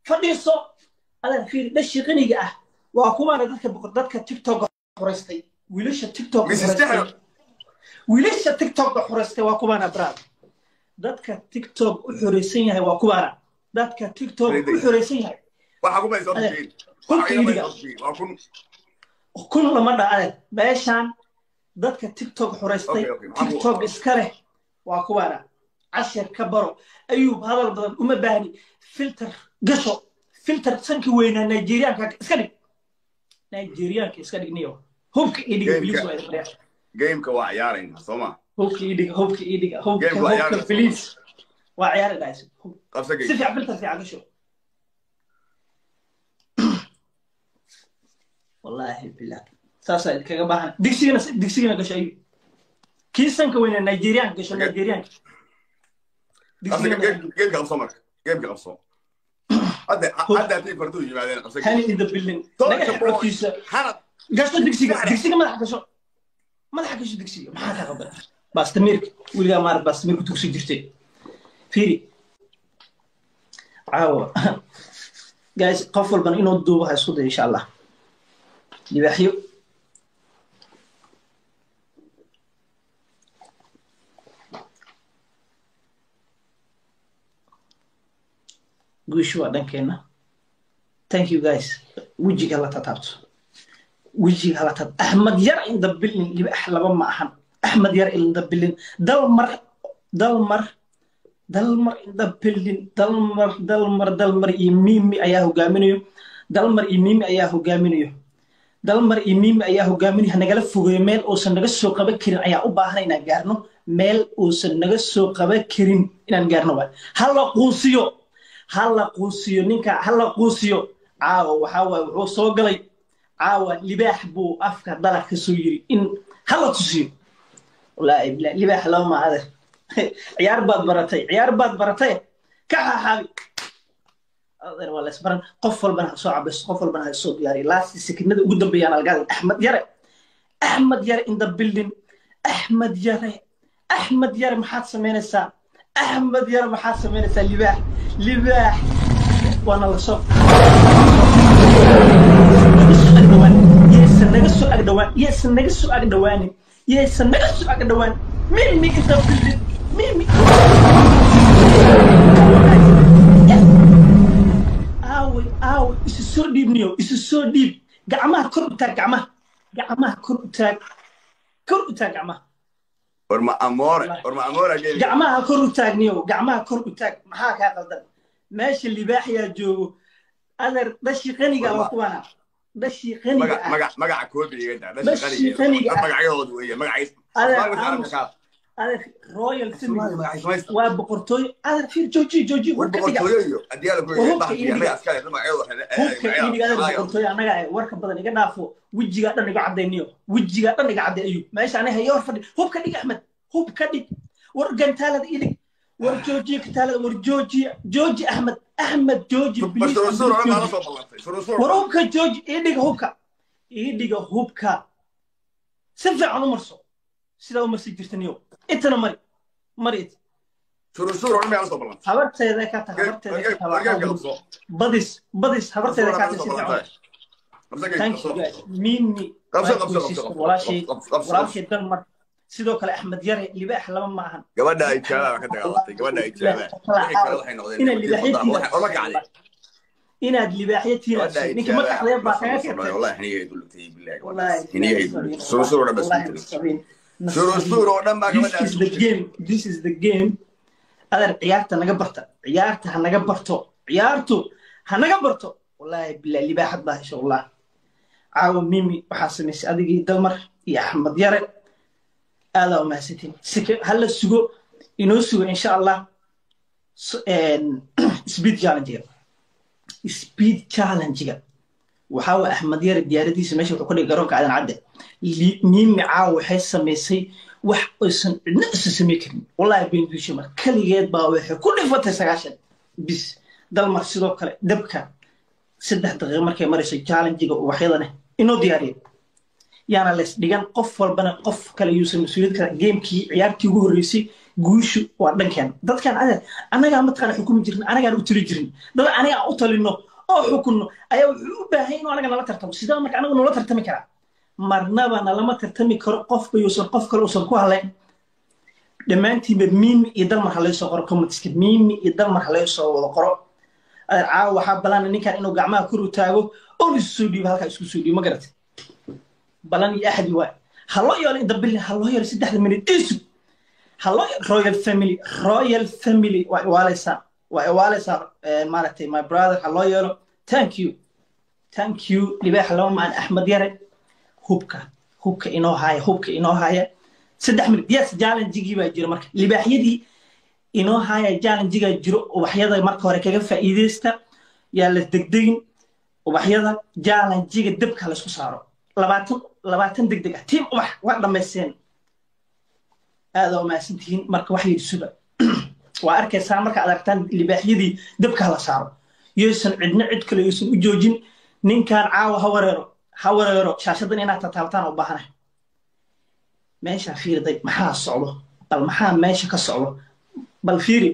fadhiiso adan fiir dashi qaniga ah waa kuwaana dadka TikTok xuraystay wiilasha TikTok xuraystay waa kuwaana braad dadka TikTok u xuraysan yahay waa kuwaana dadka TikTok u xuraysan yahay waxa ku bayso kun lama dhacay meeshan dadka TikTok xuraystay TikTok iska leh waa kuwaana عشر كبروا أيوب هذا البلد وما باني فلتر قشو فلتر سنك وين نيجيريان كإسكالي نيو هوك إيديك بليس وإيديك جيمك وعيارين صوما هوك بليس وعيار دايس سفع فلتر في عقشو والله بالله ساسا كجباهن دكسينا قشو أيوب كيسنك وين نيجيريان قشو نيجيريان جيم قمصمك جيم قمصم هذا تي فردو يبعدين قصك هاني إذا بالله حرب قصد دكسيجا ما حكش دكسيجا ما حدا قبل بس تمير ولا ما بس تمير كتوسي جرتي فيري عاو جايز قفل بن إنه الدوبة هيصود إن شاء الله يبحيو guushu waa dhankeena thank you guys wajiga la taabto wajiga la taab Ahmad yar inda bilin libax laba ma ahan Ahmad yar inda bilin dalmar inda bilin dalmar imimi ayaa hogaaminayo dalmar imimi ayaa hogaaminayo nagala fogeeyo meel uusan naga soo qaban karin ayaa u baahan inaan gaarno meel uusan naga soo qaban karin inaan gaarno هلا قوسيو نينكا هلا قوسيو عاو وحاوى وحو سو غلي عاو لباح بو افكا دلك كسو يري ان هلا تسيو والله لباح لو ما هذا عيار باد برتي كحا حبي اقدر والله اسبرن قفل بنا سو عبس قفل بنا سو دياري لاس سكنده ugu dambeeyaan algaad احمد يره in the building احمد يره maxaad sameynaysaa أحمد يا رب حاسة من لباح وأنا لصق يس نقص أقدوان مين كتب مين آوي إسسور ديب نيو إسسور ديب قعمها كربتاك قعمها ورما أمورة جماعة كروتاج نيو جماعة كروتاج محاك هذا ماشي اللي باحيا جو أنا دشي غني قال وقوانا دشي غني مقع كوبي جدا دشي غني مقع يود ويا مقع أنا رويال سمي وبقرطوي أنا في جوجي بقرطوي أديالك ويا عسكري لما عيوه بقرطوي أنا قاعد ورك بدل يقعد فوق وجهي قاعد نقعد نيو وجهي قاعد نقعد أيوب ماشي أنا هي ورفض هو كديك أحمد هو كديك ورجن ثالث إيدك ورجوجي ثالث جوجي أحمد جوجي بليز وروبك جوجي إيدك هوبكا سفع عن مرسو سيدا مرسي جرتنيو إتنا مريت شروع عمي على صبلان حبرت هذا كاتا بديس حبرت هذا كاتا سيدا ميمي وراشي دلمر سيدو كلا أحمد يري اللي بقى حلما معهن قبلنا إتشابه كده غلطي قبلنا إتشابه إنا اللي بحيتي نيك ما تحضير باقيات والله إحنا يقول لك بالله والله إحنا يقول شروع بس شروع ما this is the game أدر عيارته هنجا برتو والله بالله اللي بحد به شو الله عاون ميمي وحاسمس أديجي دلمر يا أحمد يرى هذا وما ستين هلا السوق ينوسو إن شاء الله سبيد تشالنجر وحاول أحمد يرى ديارتي سماشي وكل جروك على العدد ميمي عاو حس ميسي wax aysan cidna isa sameyn karin wallahi been dushima kaligeed baa waxay ku dhifatay 9 bis dalmar sidoo kale dabka 3 daqiiqo markay marisay challenge-ga waxyadana inoo diyaariyay yaana lees dhigan qof walbana qof kale yuusan mas-uuliyad kale geemkii ciyaartii ugu horreysay guushu waa dhankeen dadkan anagaa mataqaana xukumi jirin anagaan u tali jirin dad aniga aan u talino oo xukunno ayaa wuxuu u baahan inuu anaga nala tartamo sidoo marka anagu nala tartami karaa marnaba nalama tartami karo qofba yuusan qof kale uusan ku halayn dhammaantiinba miimi iyo dalmar ha laysoo qoro commentska miimi iyo dalmar ha laysoo wada qoro caawa waxaa balana ninkan inuu gacmaha kor u taago oo isu soo dhiibo halkaa isku soo dhiibo ma garatay balan iyo axadi waay ha loo yeelo inta bilin ha loo yeelo 3 minute isu ha loo royal family waa iwaaleysaa maaragtay my brother ha loo yeelo thank you libaax lama maan axmed yare hubka inoo haya 3 minute yes challenge-gii baa jira marka libaaxyadii inoo haya challenge-ga jiro ubaxyada marka hore kaga faa'iideysta yaa la degdegin ubaxyada challenge-ga dabka la isku saaro 20 degdeg ah team ubax waa dhamaysteen aad oo maasantihiin marka wax yidhi suba waa arkaysaa marka aad aragtaan libaaxyadii dabka la saaro yeysan cidna cid kale yeysan u joojin ninkan caawa ha wareero shaashadan inaad tataaltaan u baahanahay meesha fiirday maxaa socdo bal maxaa meesha ka socdo bal fiiri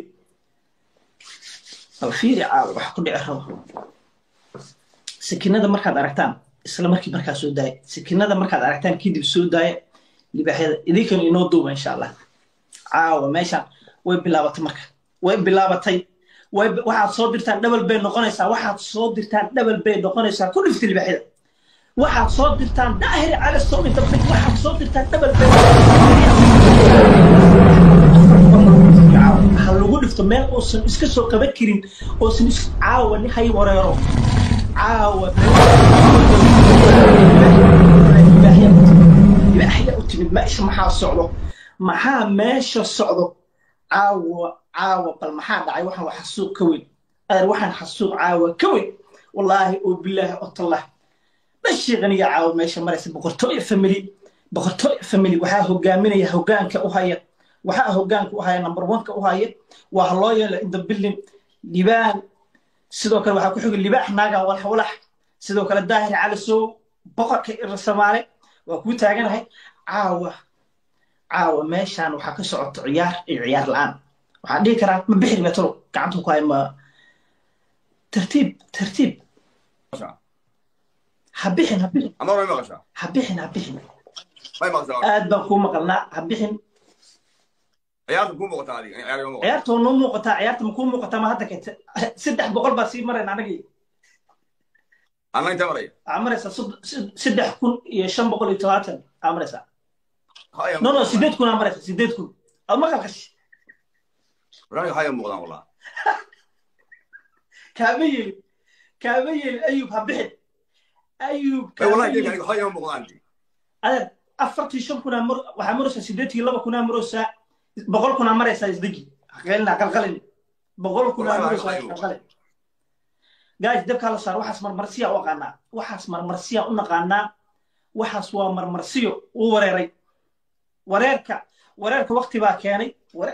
caawa wax ku dhici rabo sakinada markaad aragtaan isla markii markaa soo daaya sakinada markaad aragtaan kadib soo daaya libaaxyada idinkan inoo duuba insha allah caawa meeshaan way bilaabatay waxaad soo dirtaan double bay noqonaysaa ku dhifta libaaxyada waxaad soo dirtaan daahir cala soo inta waxaad soo dirtaan double bay ha lagu dhifto meel uusan iska soo qaban karin uusan caawa ni hay wareero caawa libaaxya u timid meesha maxaa meesha socdo caawa bal maxaa dhacay waxaan wax xasuuq ka weyn waxaan xasuuq caawa ka weyn wallaahi oo bilaahi oo tallah bashiiqaniga caawa meesha maraysa boqortooyo family waxaa hogaaminaya hogaanka u haya number 1 ka u haya waa loo yeelo inta bilin libaan sidoo kale waxaa ku xigay libaax naaga walax sidoo kale daahir cali soo boqorka Soomaali waa ku taaganahay caawa meeshaan waxaa ka socoto ciyaar la'aan waxaan dhihi karaa ma bixi metro gacanta ku hay ma tartiib ha bixin aad baan kuu maqalnaa ha bixin ciyaarta noo muuqataa ciyaarta ma kuu muuqataa ma hadda kayta 300 baa sii marayna anagii maraysa 3570 maraysa no 8,000 maraysa 8,000 ama qalqash كابيل أيوب هبحد أيوب هذا أفرت شو كنا وحمرسة سيدتي لما كنا مرسة بقول كنا مرسة يصدقي قلنا قلقلني بقول كنا مرسة قلقلني جاي دبك على صار وحس مرمرسية وقنا وحس مرمرسية ونقنا وحس ومرمرسية وريرك وقت بقى كاني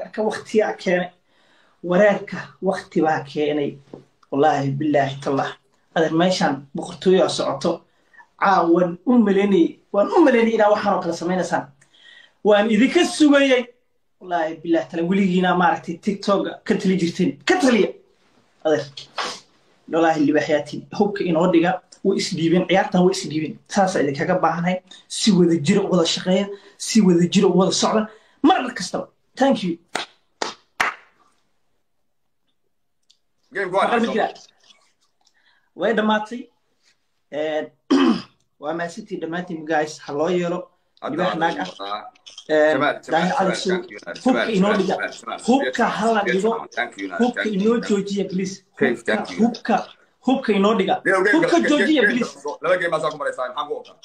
وريرك وقت بقى كاني والله بالله تالله هذا ماشان بقرتوي سعته عاون أملني إلى وحنا كلا سمينا سان وأن إذا كسوجي والله بالله تلا ولينا مارتي تيك توك كتلي جرتين كتلي هذا والله اللي بحياتي هو كإنه وديها وإسديبين عيارته وإسديبين ساسا إذا كجبا هناي سوى ذا جرو وذا الشقية سوى ذا جرو وذا الصعبة مرة كستر thank you way dhamaatay waa ma city dhamaatay guys haloo yeelo dibax naag ah daahir calisu hubka inoo dhiga hubka hala dhigo hubka inoo joojiya please hubka inoo dhiga hubka joojiya please laba game baa ku maraysaa maxaan ku ogaa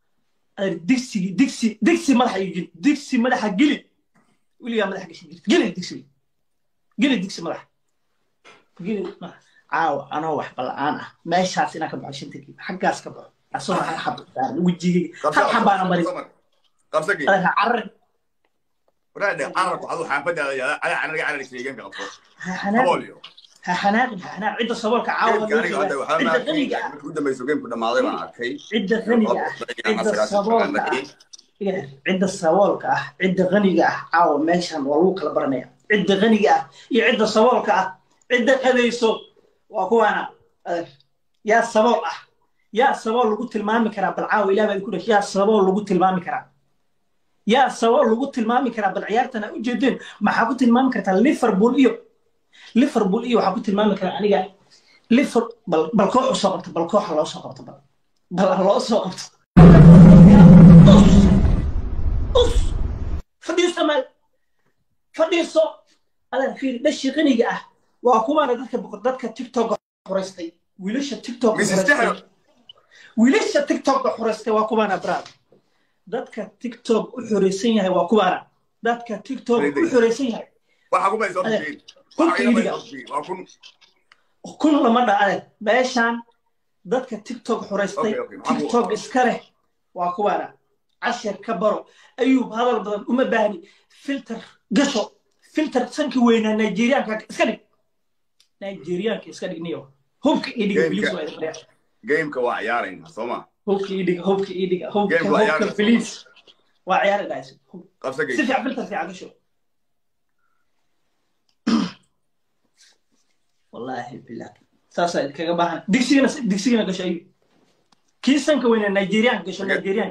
dixi madaxa gili wiliga madaxa gashin gili dixi madaxa caawa anoo wax bal'aan ah meeshaas inaan ka baxo 5 daqiiqo xaggaas ka baxo asoo hal xab wajigayga hal xabaana marin qabsagi carar waraad carar ku adu xaafadaada ala anaga carar sheegan qabto habolyo حناق عدة صبورك عاود عدة غنية كنت ما يسوقين كنا ماضي مع أوكي عدة غنية عدة صبورك عدة صبورك عدة غنية عاود ماشان والوك البرنية عدة غنية عدة صبورك عدة قديسو وأكوانا يا صبور يا صبور لو قلت المامي كرا بالعاو إلى ما يقول يا صبور لو قلت المامي كرا يا صبور لو قلت المامي كرا بالعيارتنا وجدين ما حقولت المامي كرا ليفربول إيو حقولت المامي كرا أنا بالكوح صقرت بالكوح الله صقرت بل الله صقرت أوف فديس مال فديسو هذا في دش غني وأكوانا ذاتك تيك توك حرستي ويلش التيك توك ويلش التيك توك حرستي وأكوانا براد ذاتك تيك توك وحرسين هاي وأكوانا ذاتك تيك توك وحرسين هاي وحكوا بيزورين كل لما ده باشان ذاتك تيك توك حرستي تيك توك إسكره وأكوانا عشر كبروا أيوب هذا البدن وما باني فلتر قشو فلتر سنك وين نيجيريا إسكالي نيو هوك إيديك بليز وإيديك جيمك وعيارين صوما هوك إيديك بليز وعيار دايس سفع فلتر في عقشو والله بالله ساسا إيديك باهن ديكسينا قشو أيوب كيسنك وين نيجيريا قشو نيجيريا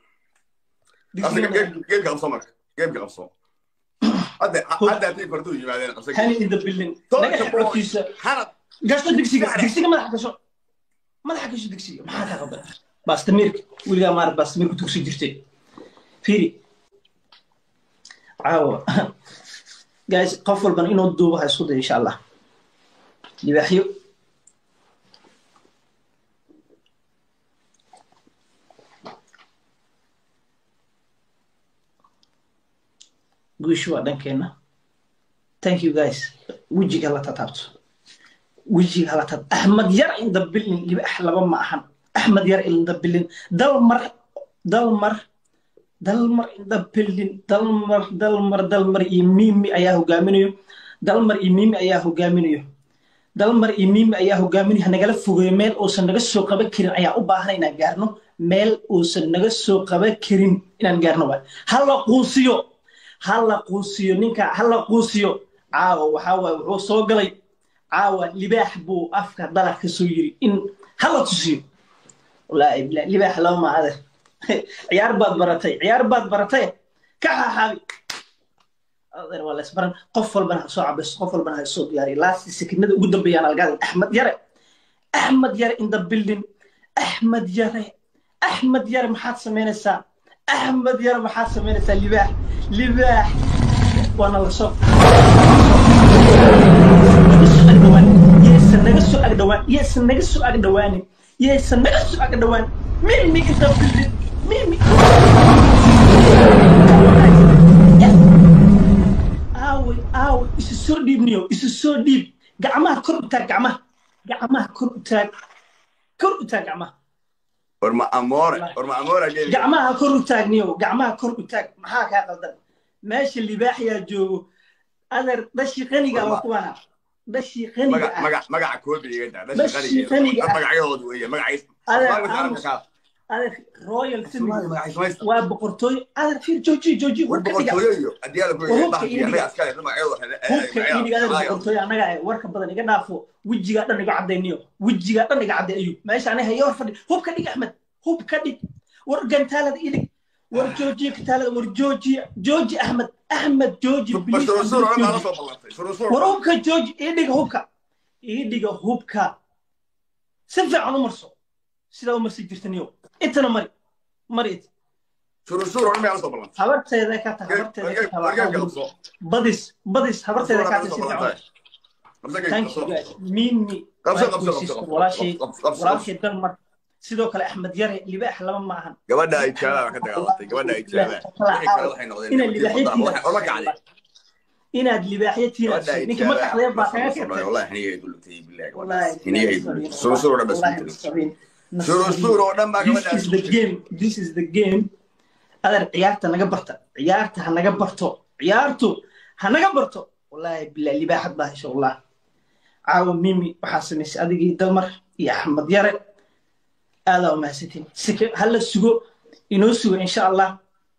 جيمك أبصمك جيمك أبصم هذا تي فردوجي بعدين قصدك هاني إذا بالله نجح عكيسة قصد دكسيجا ما حكش دكسيجا ما حدا قبل بس تميرك ولا ما بس تميرك تكسي جرتي فيري عاو جايز قفل بن إنه الدوبة هيسود إن شاء الله يبحيو guushu waa dhankeena thank you guys wajiga la taabto wajiga la taab Ahmed yar inda bilin liba laba ma ahan Ahmed yar inda bilin dalmar inda bilin dalmar imimi ayaa hogaaminayo dalmar imimi ayaa hogaaminayo nagala fogeeyo meel uusan naga soo qaban karin ayaa u baahan inaan gaarno meel uusan naga soo qaban karin inaan gaarno هلا قوسيو نينكا هلا قوسيو عاو وحاوى وحو سو غلاي عاوى لباح بو افكا دلا كسو يري ان هلا تسيو والله بلا لباح لو ما هذا عيار باد برتي كحا حبي اقدر ولا اسبرن قفل بنا سو عبس قفل بنا سو دياري لاست سكنده ugu dambeeyaan algaad احمد yare in the building احمد yare maxaad sameynaysaa أحمد يا رب حاسة من لباح وأنا لصق يس نقص أقدوان مين أنت بلد مين آوي إسسور ديب نيو إسسور ديب قعمها كربتاك قعمها ورما أمورة جماعة كرو تاج نيو جماعة كرو تاج محاك هذا ماشي اللي باحيا جو أنا دشي غني قال وقوانا دشي غني مقع كوبي يدا دشي غني مقع يود ويا مقع أنا رويال سمي وبقرطوي أنا في جوجي بقرطوي أديالك ويا عسكري لما عيوه بقرطوي أنا قاعد وركب بدني قاعد نافو وجي قاعد نقعد نيو وجي قاعد نقعد أيوب ماشي أنا هي ورفدي هو بكدي أحمد هو بكدي ورجن تالد إيدك ورجوجي كتالد ورجوجي أحمد جوجي بس رسول أنا ما صوب وروبك جوجي إيدك هوبكا سفع على مرسو سيدا ومرسي جرتنيو إنتنا مريت شروع أنا ما أصوب الله حبرت هذا كاتا بديس حبرت هذا كاتا thank you guys ميمي وراشي دلمر سيدو كلا أحمد يري اللي بقى لما معهن قبلنا إتشالة كده غلطي قبلنا إتشالة إن اللي بحيتي إن اللي بحيتي نيجي ما تحضير باقي والله إحنا يقول لك بالله والله إحنا يقول شروع ولا بس شروع ولا ما قبلنا this is the game هذا عيارته هنقبرته والله بالله اللي بحد الله إن شاء الله caawa mimi waxaa samaysay adigii dalmar iyo axmed yare aadaa umahadsantiin hala sugo inoo sugo insha allah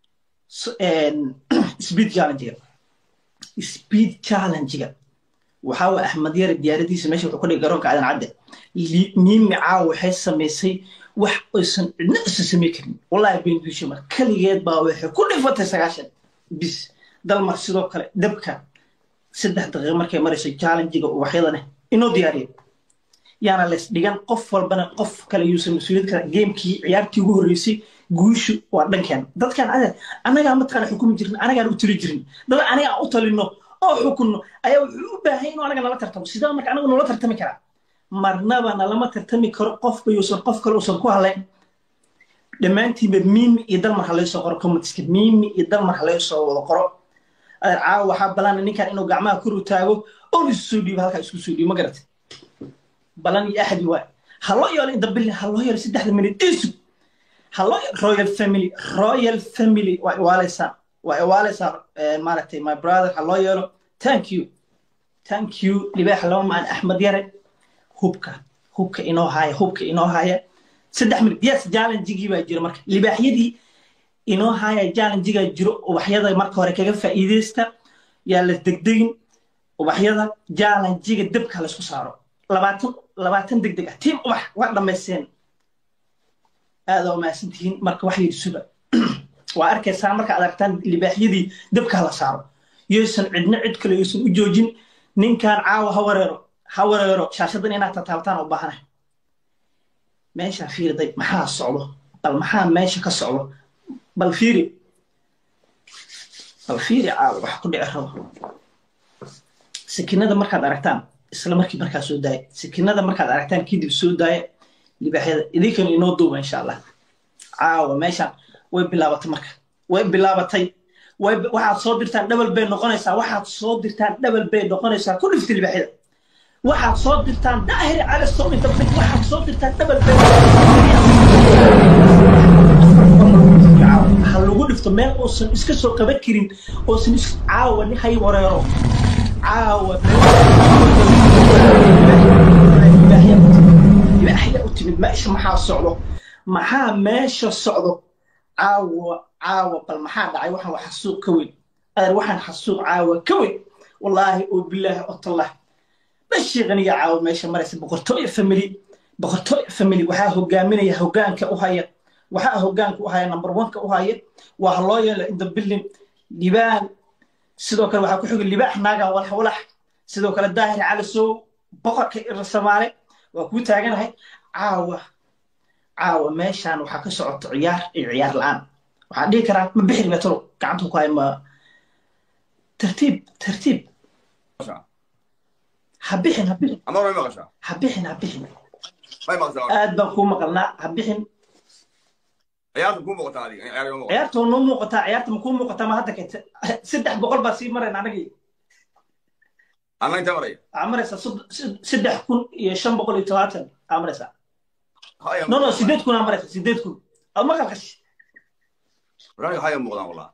speed challenge-ga waxaa waa axmed yare diyaaradiisa meesha wuxuu ka dhigay garoonka aadan cadde mimi caawa waxay samaysay wax aysan cidna isa samay karin wallahi benduushe mar kaligeed baa waxay ku dhifatay 9 bis dalmar sidoo kale dabka 3 daqiiqo markay marayso challenge-ga waxyadana inoo diyaariyo yaana lees dhigan qof walbana qof kale yuusan mas'uuliyad ka gamekii ciyaartii ugu horeysay guushu waa dhankeen dadkan anaga ma taqaan xukumi jirin anaga u tiri jirin dad anaga u talino oo xukunno ayaa wuxuu u baahan inuu anaga nala tartamo sida marka anaga nala tartami kara marnaba nalama tartami karo qofba yuusan qof kale uusan ku halayn dhamaantiiba mimi iyo dalmar haleysoo qoro comments-ka mimi iyo dalmar haleysoo wada qoro caawa waxaa balan ninkan inuu gacmaha kor u taago oo isoo dhiibo halka isku soo dhiibo ma garatay balan iyo axadi waa hallo yool inta bil hallo yool 3 minute isu hallo royal family waa walesa maaragtay my brother hallo yool thank you libaax loo maan axmed yare hubka inoo haya 3 minute yes challenge-gii baa jira marka libaaxyadii inoo haya challenge-ga jiro waxyada marka hore kaga faa'iideysta yaa la degdegin waxyada challenge-ga dabka la isku saaro 20 degdeg ah team wax dhameyseen aad oo maasantiin marka wax yiri suba waa arkaysaa marka aad aragtaan libaaxyadii dabka la saaro yeesan cidna cid kale yeesan u joojin ninkan caawa ha wareero shaashadan inaad taabtaan u baahanahay meesha fiirday maxaa socdo bal maxaa meesha ka socdo bal fiiri caawa wax ku dhici rabo sakinada markaad aragtaan isla markii markaa soo daaya sakinada markaad aragtaan kadib soo daaya libaaxyada idinkan inoo duuba insha allah caawa meeshaan way bilaabatay waxaad soo dirtaan double bay noqonaysaa ku dhifta libaaxyada waxaad soo dirtaan daahir cala soo inta waxaad soo dirtaan double bay ha lagu dhifto meel uusan iska soo qaban karin uusan caawa ni hay wareero caawa libaaxya u timid meesha maxaa socdo caawa bal maxaa dhacay waxaan wax xasuuq ka weyn waxaan xasuuq caawa ka weyn wallaahi oo bilaahi otallah bashiiqaniga caawa meesha maraysa boqortooyo family waxaa hogaaminaya hogaanka u haya number 1 ka u haya waa loo yeelo in the building libaan sidoo kale waxaa ku xigay libaax naaga walax sidoo kale daahir cali soo boqorka Soomaali waa ku taaganahay caawa meeshaan waxaa ka socoto ciyaar la'aan waxaan dhihi karaa ma bixi metro gacanta ku hay ma tartiib ha bixin aad baan ku maqalnaa ha bixin ciyaarta noo muuqataa ciyaarta ma kuu muuqataa ma hadda kayta 300 baa sii marayna anagii inta maraya amaraysa 3570 amaraysa no 8,000 amaraysa 8,000 ama qalqash raayo haya muuqdaan wallah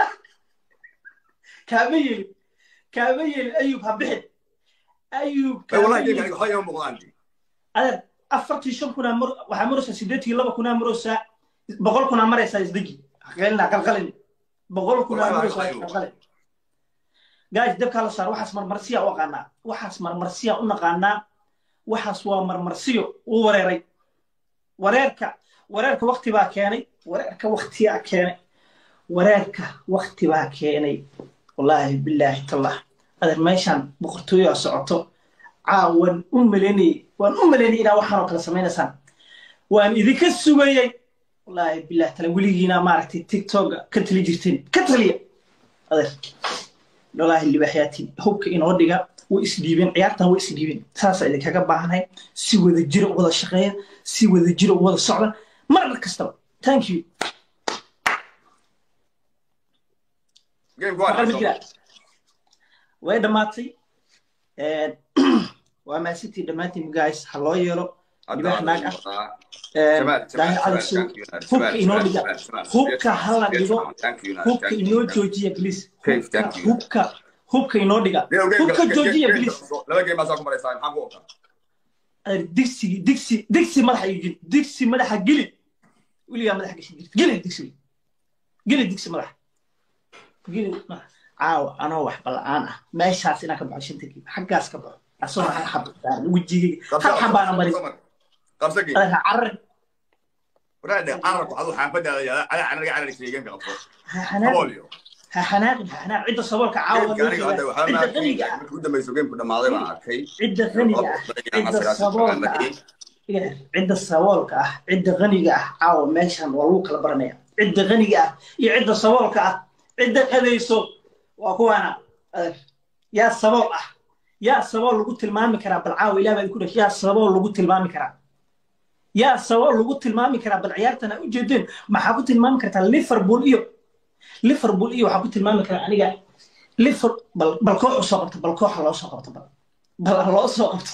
kaabayel ayub ha bixin والله يجيك هاي يوم مغلانتي هذا أفرت شنكنا وحمرس سيدتي لبا كنا مرسا بقول كنا مرسا يصدقي قلنا قلقلني بقول كنا مرسا قلقلني جاي دبك على صار وحس مرمرسيا وقنا وحس مرمرسيا ونقنا وحس ومرمرسيو وريرك وقتي بقى كاني وقتي بقى كاني والله بالله تالله هذا ماشان بقرتوي أسعته عاون أملني إلى وحنا كلا سمينا سان وأن إذا كسوعي والله بالله تلا ولينا مارتي تيك توك كتلي جرتين كتلي هذا والله اللي بحياتي هوك إن وديها وإسديبين عيارتنا وإسديبين ساسا إذا كجبا هناي سوى ذا جرو وذا شقية سوى ذا جرو وذا صعبة مرة كستوى thank you way dhamaatay waa ma city dhamaatay guys haloo yeelo dibax naag daahi calisu hubka inoo hubka hala dhigo hubka inoo joojiya please hubka inoo dhiga hubka joojiya please laba game baa ku maraysaa maxaan ku ogtaa digsi madaxa geli wiliga madaxa gashin geli digsi madaxa geli caawa anoo wax bal'aan ah meeshaas inaan ka baxo shanta gib xaggaas ka baxo asoo hal xab wajigayga hal xabaana marin qabsagi carar waraade carabku adu xaafadaada ala anaga ala sheegan ka qabso xanaaq cidda saboolka caawa cidda qaniga u dambayso gameku dhamaaday baan arkay cidda qaniga cidda saboolka ah cidda qaniga ah caawa meeshan waa lagu kala baranaya cidda qaniga ah iyo cidda saboolka ah cidda qadayso waa kuwaana yaa sabool ah yaa sabool lagu tilmaami karaa bal caawa ilaah baa ku dhashay yaa sabool lagu tilmaami karaa yaa sabool lagu tilmaami karaa bal ciyaartana u jeedeen maxaa ku tilmaami kartaa liverpool iyo waxaa ku tilmaami karaa aniga bal koox soo qabto bal kooxa loo soo qabto bal loo soo qabto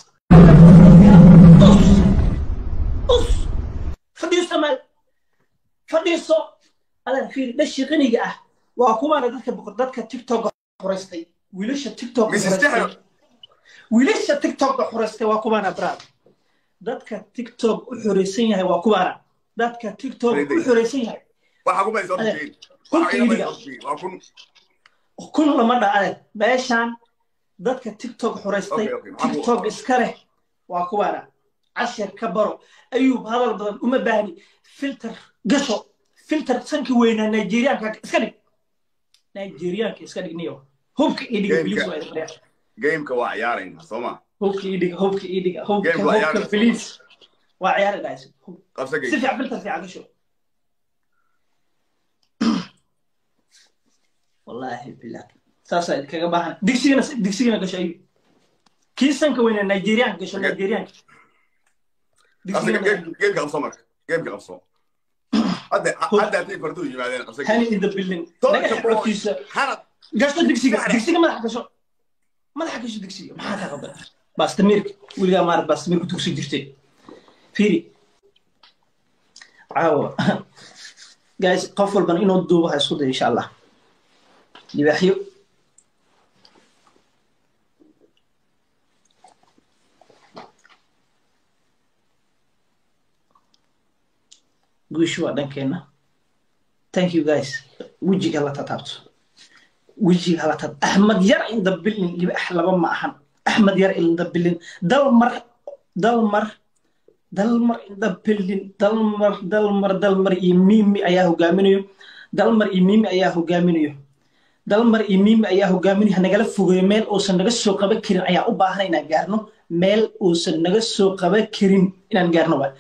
fadhiiso adan fiir dhashi qaniga ah waa kuwaana dadka tiktok xoreystay wiilasha tiktok xoreystay waa kuwaana brad dadka tiktok u xoreysan yahay waa kuwaana dadka tiktok u xoreysan yahay waxa ku bayso kun lama dhaade meeshaan dadka tiktok xoreystay tiktok iska leh waa kuwaana cashir ka baro ayuub hadal badan uma baahni filter gasho filter sanki weynaa nigerianka iska dhig niyo hubka idhiga bilis waa idin reer gameka waa ciyaarayna sooma hubka idhiga bilis waa ciyaarayna si fiican filter fiican gasho wallahi billah saasa idinkaga baahan digsigana gasho ayuub kii sanka weynaa nigerianka gasho nigerianka gameka qabso marka gameka qabso hadda tii fardu yimaadeen qabso hani in the building naga xorkiisa gasho digsiga madaxa gasho digsiga maxaa ka qaban bastamirka wiliga maar bastamirku tugsi jirtay fiiri caawa guys qof walban inuu duubo ha isku day insha Allah libaaxyo guushu waa dhankeena thank you guys wejiga la taabto axmed yar inda bilin libaax laba ma ahan axmed yar inda bilin dalmar inda bilin dalmar iyo mimi ayaa hogaaminayo nagala fogeeyo meel uusan naga soo qaban karin ayaa u baahan inaan gaarno meel uusan naga soo qaban karin inaan gaarno waa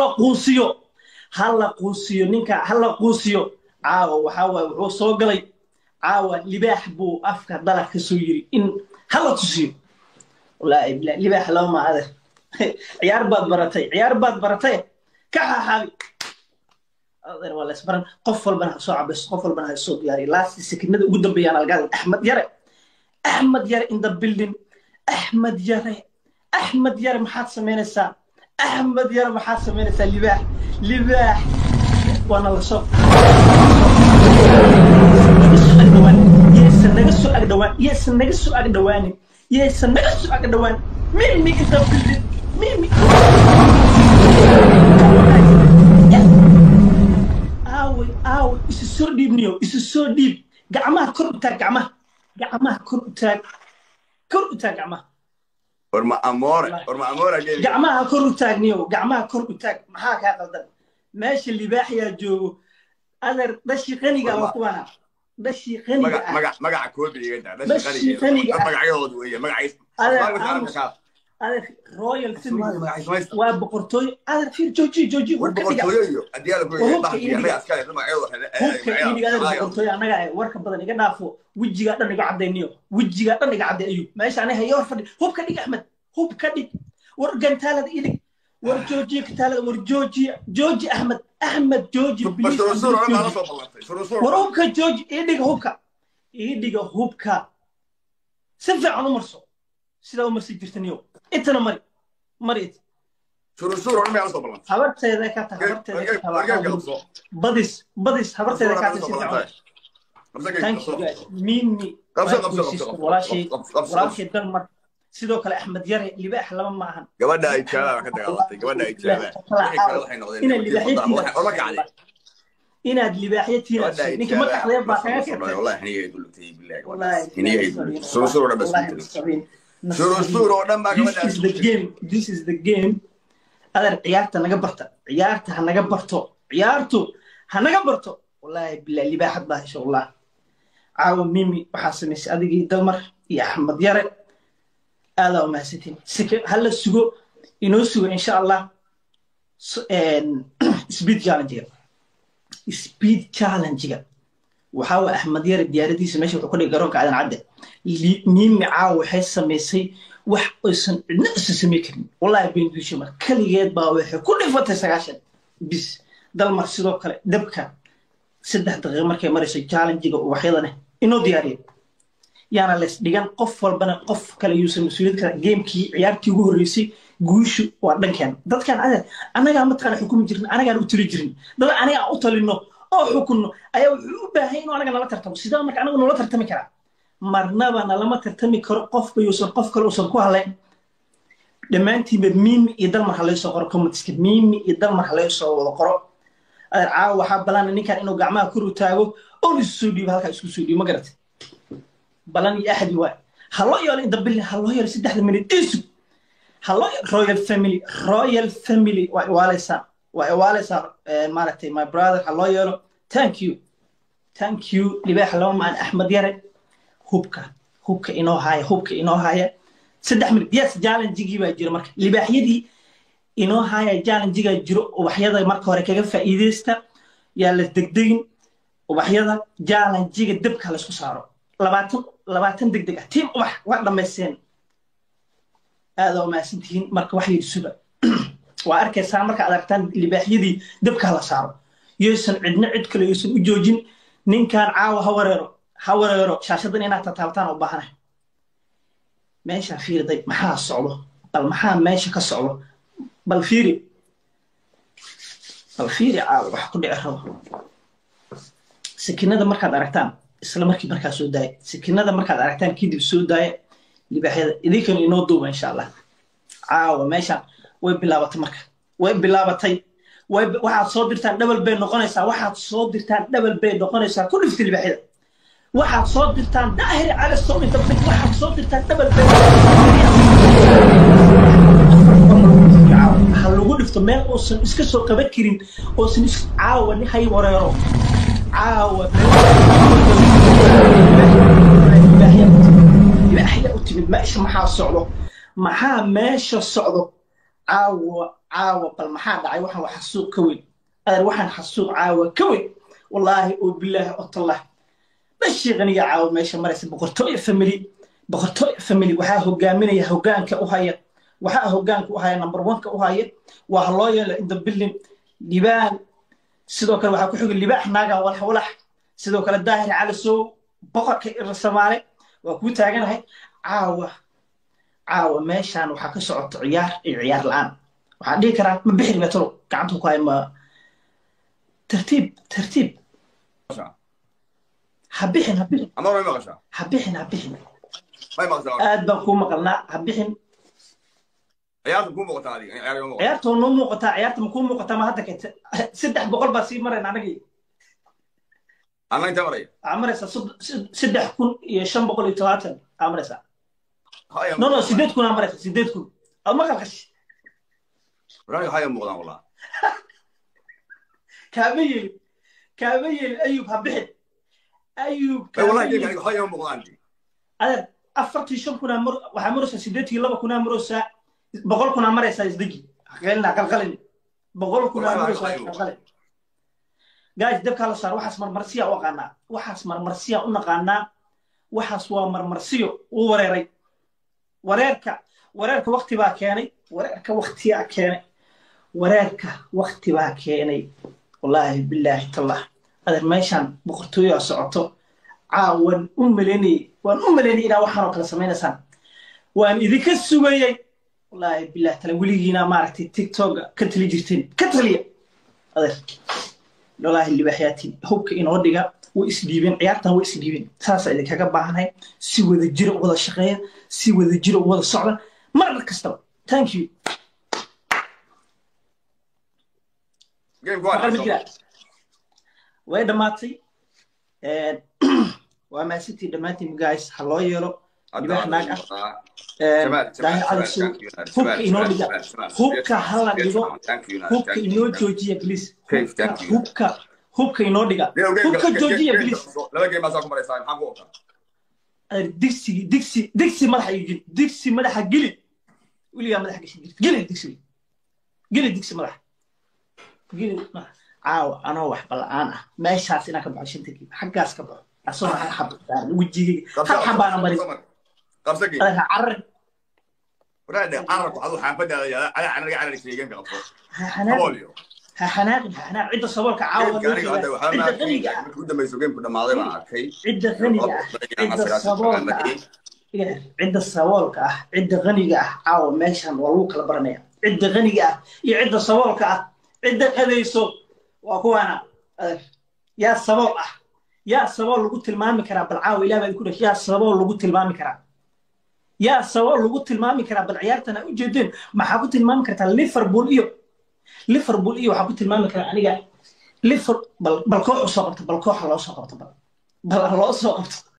hala quusiyo ninka hala quusiyo caawa waxa waay wuxuu soo galay caawa libaax buu afka dalaq ka soo yiri in hala tusiyo wallaahi bilaa libaax loo maade ciyaar baad baratay ka xaaxaabi adeer wala isbaran qof walbana soo cabayso qof walbana ha soo diyaari last secondada ugu dambeeyaan algaad axmed yare in the building axmed yare maxaad sameynaysaa libaax وانا لصف يسن نقص أقدوان ميمي انت بلد ميمي آوي اسسور ديب نيو اسسور ديب قعمها كربتاك قعمها كربتاك قعمها ورما أمورة قعمها كربتاك نيو قعمها كربتاك محاك هذا الدم ماشي اللي باحيا جو أنا دشي غني قال وقوانا دشي غني مقع كوبي يقدر دشي غني مقع يوض ويا مقع أنا رويال سينما وبقرطوي أنا في جوجي بقرطوي أديال بقرطوي أنا أسكال لما عيوض بقرطوي أنا قاعد وركب بدن يقدر نافو وجي قاعد نقعد دينيو وجي قاعد نقعد أيوب ماشي أنا هيور فدي هوب كديك أحمد هوب كديك ورجن ثالث إيدك ورجوجي كتالة ورجوجي أحمد جوجي بليز وروبك جوجي إيديك هوبكا سنفع عنو مرسو سيدا ومرسي جرتنيو إتنا مريت شروع أنا ما أصلا بلانت حبرت سيدا كاتا بديس حبرت سيدا كاتا thank you guys mimi walaashi dalmar sidoo kale Axmed Yare libaax laba ma ahan gabadha ay jaalaa ka dagaalatay gabadha ay jaalaa waxay noqdeen inaad libaaxyatiina ninka ma taxday baa kaga keenay wallahi haniye dultay billahi wallahi haniye soo dhan bas soo dhan baa gabadha this is the game adar ciyaarta naga barta ciyaarta ha naga barto ciyaartu ha naga barto wallahi billahi libaaxad baa insha Allah caawa mimi waxa sameysay adigii dalmar iyo Axmed Yare aada u mahadsantiin hal sugo inoo sugo insha Allah speed challenge waxa waa Axmed Yare diyaaradiisa meesha wuxuu ku dhigay garoonka aadan cadde mimi caawa waxay sameysay wax aysan cidna isu sameyn karin wallahi been duushay mar kaligeed baa waxay ku dhifatay 9 bis dalmar sidoo kale dabka 3 daqiiqo markay marisay challenge-ga waxyadana inoo diyaariyay yaana lees dhigan qof walbana qof kale yuusan mas'uuliyad ka game-kii ciyaartii ugu horeysay guushu waa dhankeen dadkan anaga ma taqaan xukumi jirin anaga u tiri jirin dad anaga u talino oo xukunno ayaa wuxuu u baahan inuu anaga nala tartamo sidoo marka anaga nala tartami kara marnaba nalama tartami karo qofba yuusan qof kale uusan ku haleyn dhamaantiiba mimi iyo dalmar halay soo qoro comments-ka mimi iyo dalmar halay soo wada qoro caawa waxa balan ninkan inuu gacmaha kor u taago oo isku dhiibo halka isku soo dhiibo ma garatay balan iyo ahadi waa hallo yool inta bil hallo yool 3 minute isu hallo royal family waa walesa maaragtay my brother hallo yool thank you libaax lama maan Axmed Yare hubka inoo haya 3 minute yes challenge-gii baa jira marka libaaxyadii inoo haya challenge-ga jiro waxyada marka hore kaga faa'iideysta yaa la degdegin waxyada challenge-ga dabka la isku saaro 20 degdeg ah team wax dhameyseen aad oo maasantiin marka wax yiri suba waa arkaysaa marka aad aragtaan libaaxyadii dabka la saaro yeesan cidna cid kale yeesan u joojin ninkan caawa ha wareero shaashadan inaad taabtaan u baahan meesha fiirday maxaa socdo bal maxaa meesha ka socdo bal fiiri caawa wax ku dhici rabo sakinada markaad aragtaan isla markaa soo daay sakinada markaad aragtaan kadib soo daay libaaxyada idinkan inoo duuba insha Allah caawa meesha way bilaabatay waxaad soo dirtaan double bay noqonaysaa ku dhifta libaaxyada waxaad soo dirtaan daahir cala soo inta waxaad soo dirtaan double bay hal lagu dhifto meel uusan iska soo qaban karin oosan caawa ni hay wareero caawa libaaxya u timid meesha maxaa meesha socdo caawa bal maxaa dhacay waxaan wax xasuuq ka weyn waxaan xasuuq caawa ka weyn wallaahi oo bilaahi oo tallah bashiiqaniga caawa meesha maraysa boqortooy family waxaa hogaaminaya hogaanka u haya number 1 ka u haya waa loo yeelo in the building dibaan sidoo kale waxaa ku xigay libaax naaga walax sidoo kale daahir cali soo boqorka Soomaali waa ku taaganahay caawa meeshan waxaa ka socoto ciyaar la'aan waxaan dhihi karaa ma bixi metro gacanta ku hayma tartiib habixin ama way maqashaa habixin way maqashaa aad baan ku maqalnaa habixin ciyaartu ku muuqataa adiga ciyaartu noo muuqataa ciyaartu ma ku muuqataa ma hadda kayta 300 baa sii marayna anagii inta maraya amaraysa 3570 amaraysa no 8 amaraysa 8 ama qalqash raay haya muuqdaan wallah kaabayil ayub habixin والله يجي هاي يوم مغلانتي هذا أفرت يشوف كنا وحمرس سيدتي لبا كنا مرس بقول كنا مرس يصدقي قلنا قلقلني بقول كنا مرس قلقلني جايز دبك على صار وحس مرمرسية وقنا وحس مرمرسية ونقنا وحس ومرمرسية وريرك وقت باكيني وقت باكيني والله بالله تالله هذا ماشان بقرتوي أسعته عاون أملني إلى وحنا كلا سمينا سان وأن إذا كسبوا والله بالله تلولينا مارتي تيك توك كتلي جرتين كتلي هذا والله اللي بحياتي هوك إن وديها way isdhiibeen ciyaartan way isdhiibeen saasa idinkaga baahanay si wada jiro wada shaqeeya si wada jiro wada socda mar kastaba thank you game go on way dhamaatay waa ma city dhamaatay guys haloo yeelo libaax naag ah daahi calisu hubka inoo dhiga hubka hala dhigo hubka inoo joojiya please hubka inoo dhiga hubka joojiya please laba game baa soo maraysaa maxaa ku ogtaa digsi madaxa geli wiligaa madaxa gashi geli digsi madaxa geli caawa anoo wax bala'aan ah meeshaas inaan ka baxo shanta kiib xaggaas ka baxo asoo hal xab saaran wejigayga hal xabaana marin qabsagi carr waraade carrku aduu xaafadaada yaa ala anaga ala sheegan ka qabto xanaaq cidda saboolka caawa cidda qaniga ah u dambayso gameku dhamaaday baan arkay cidda qaniga ah cidda saboolka ah cidda qaniga ah caawa meeshan waa lagu kala baranaya cidda qaniga ah iyo cidda saboolka ah cidda qadayso waa kuwaana yaa sabool ah yaa sabool lagu tilmaami karaa bal caawa ilaah baa ku dhashay yaa sabool lagu tilmaami karaa yaa sabool lagu tilmaami karaa bal ciyaartana u jeedeen maxaa ku tilmaami kartaa liverpool iyo waxaa ku tilmaami karaa aniga bal koox soo qabta bal koox loo soo qabta bal loo soo qabta